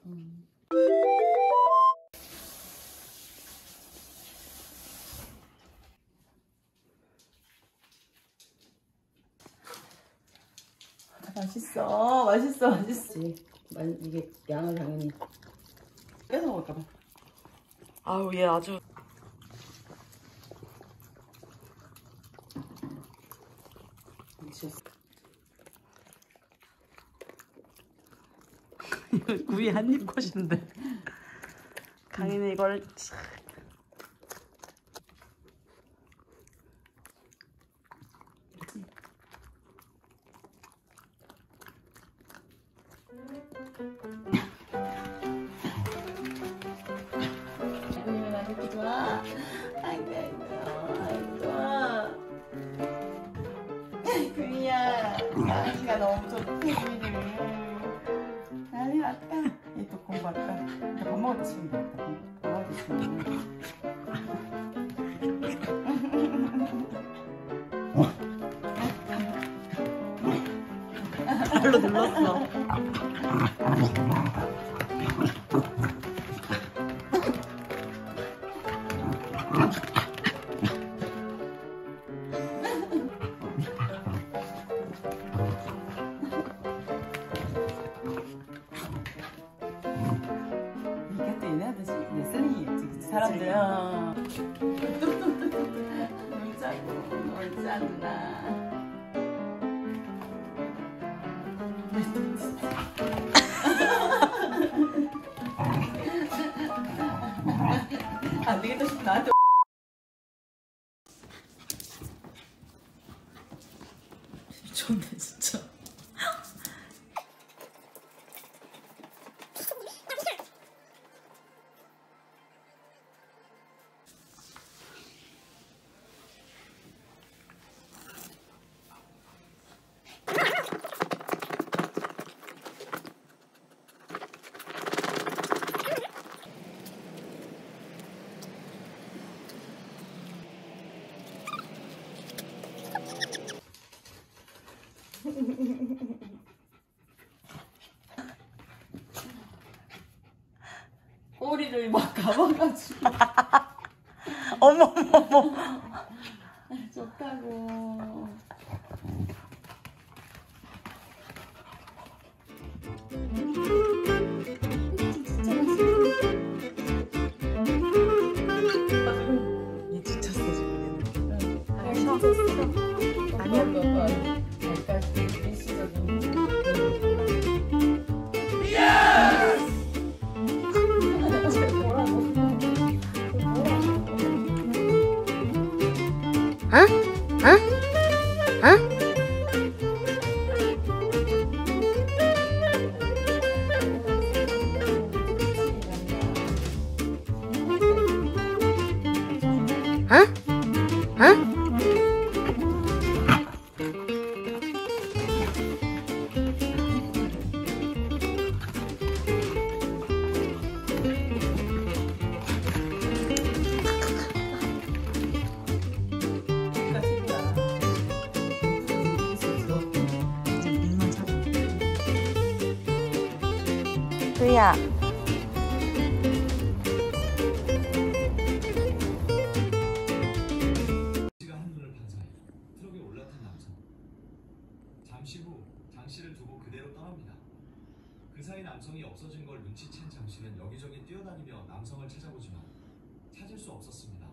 맛있어, 맛있어, 맛있어. 이게 양을 당연히 뺏어 먹을까봐. 아우 얘 아주. 미쳤어. 이거 구이 한입 컷인데. 강인이 이걸 아이고 좋아. 아이고 좋아. 그이야. 날씨가 너무 좋대. 난리 났다. 얘 또 공부할까? 밥 먹을 때 치면 되겠다. 밥 먹을 때 치면. 발로 눌렀어. 이게 또 얘네한테 예슬이겠지, 사람들. 놀자구나. 안 되겠다 싶으면 나한테. 미쳤네 진짜. 꼬리를 막 감아가지고. 어머머머. 좋다고. 얘 지쳤어 지금 얘는. 아니야. 약간 일시적인. 그야. 한눈을 반사해 트럭에 올라탄 남성. 잠시 후 장 씨를 두고 그대로 떠납니다. 그 사이 남성이 없어진 걸 눈치챈 장 씨는 여기저기 뛰어다니며 남성을 찾아보지만 찾을 수 없었습니다.